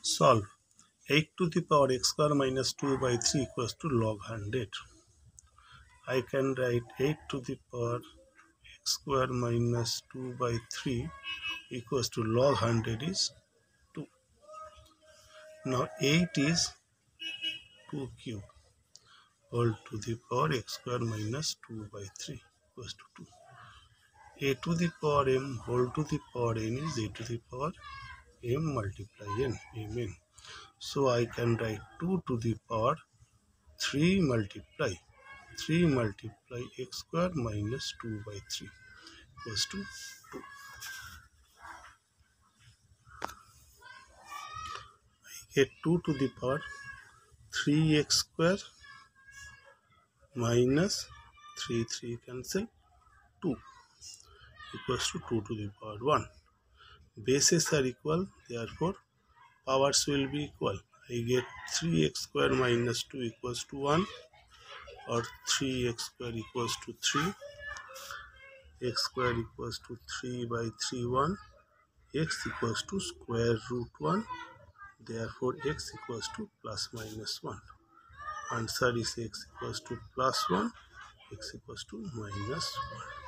Solve. 8 to the power x square minus 2 by 3 equals to log 100. I can write 8 to the power x square minus 2 by 3 equals to log 100 is 2. Now 8 is 2 cube whole to the power x square minus 2 by 3 equals to 2. A to the power m whole to the power n is a to the power m multiply n, mn. So I can write 2 to the power 3 multiply x square minus 2 by 3 equals to 2. I get 2 to the power 3x square minus 3 cancel 2 equals to 2 to the power 1. Bases are equal, therefore powers will be equal. I get 3x square minus 2 equals to 1, or 3x square equals to 3, x square equals to 3 by 3 1, x equals to square root 1, therefore x equals to plus minus 1. Answer is x equals to plus 1, x equals to minus 1.